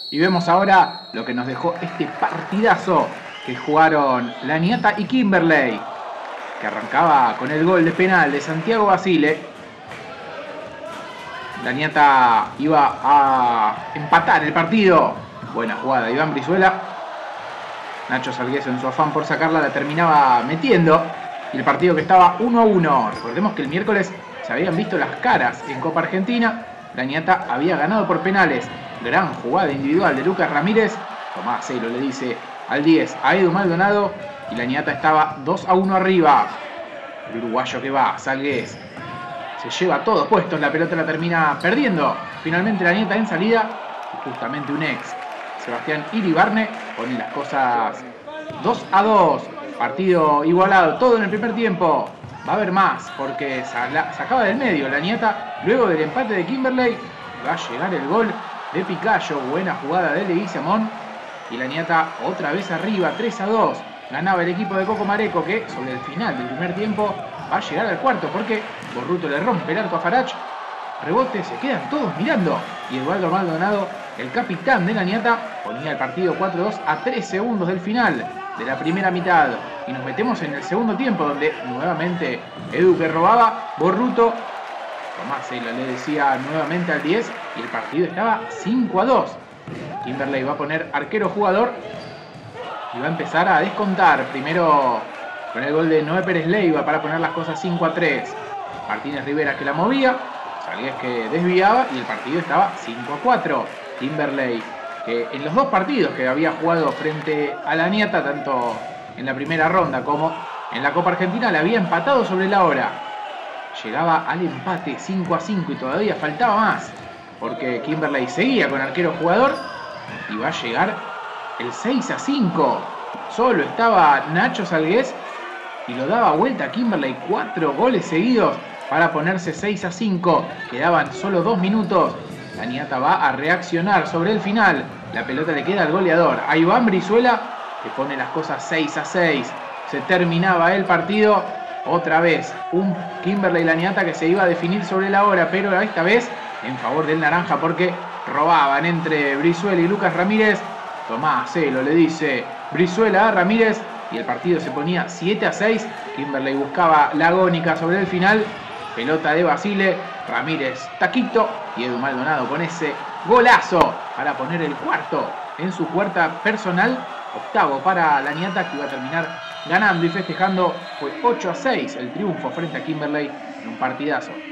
Y vemos ahora lo que nos dejó este partidazo que jugaron Laniata y Kimberley, que arrancaba con el gol de penal de Santiago Basile. Laniata iba a empatar el partido. Buena jugada de Iván Brizuela. Nacho Salgués, en su afán por sacarla, la terminaba metiendo. Y el partido que estaba 1-1. Recordemos que el miércoles se habían visto las caras en Copa Argentina. Laniata había ganado por penales. Gran jugada individual de Lucas Ramírez. Tomás Celo le dice al 10 a Edu Maldonado. Y Laniata estaba 2-1 arriba. El uruguayo que va, Salgués, se lleva todos puestos. La pelota la termina perdiendo. Finalmente Laniata en salida. Y justamente un ex, Sebastián Iribarne, pone las cosas 2-2. Partido igualado, todo en el primer tiempo. Va a haber más porque sacaba del medio Laniata. Luego del empate de Kimberley va a llegar el gol de Picayo. Buena jugada de Leguizamón. Y Laniata otra vez arriba, 3-2. Ganaba el equipo de Coco Mareco, que sobre el final del primer tiempo va a llegar al cuarto porque Borruto le rompe el arco a Farach. Rebote, se quedan todos mirando. Y Eduardo Maldonado, el capitán de Laniata, ponía el partido 4-2 a 3 segundos del final de la primera mitad. Y nos metemos en el segundo tiempo, donde nuevamente Edu que robaba, Borruto, Tomás Celo le decía nuevamente al 10 y el partido estaba 5-2. Kimberley va a poner arquero jugador y va a empezar a descontar. Primero con el gol de Noé Pérez Leiva para poner las cosas 5-3. Martínez Rivera que la movía, Salgués que desviaba y el partido estaba 5-4. Kimberley, que en los dos partidos que había jugado frente a Laniata, tanto en la primera ronda como en la Copa Argentina, le había empatado sobre la hora. Llegaba al empate 5-5 y todavía faltaba más, porque Kimberley seguía con arquero jugador y va a llegar el 6-5. Solo estaba Nacho Salgués y lo daba vuelta a Kimberley. 4 goles seguidos para ponerse 6-5. Quedaban solo 2 minutos. Laniata va a reaccionar sobre el final. La pelota le queda al goleador, a Iván Brizuela, que pone las cosas 6-6. Se terminaba el partido. Otra vez un Kimberley Laniata que se iba a definir sobre la hora, pero esta vez en favor del naranja porque robaban entre Brizuela y Lucas Ramírez. Tomás Celo le dice Brizuela a Ramírez y el partido se ponía 7-6. Kimberley buscaba la agónica sobre el final. Pelota de Basile, Ramírez taquito y Edu Maldonado con ese golazo para poner el cuarto en su cuarta personal. Octavo para Laniata, que iba a terminar ganando y festejando. Fue 8-6 el triunfo frente a Kimberley en un partidazo.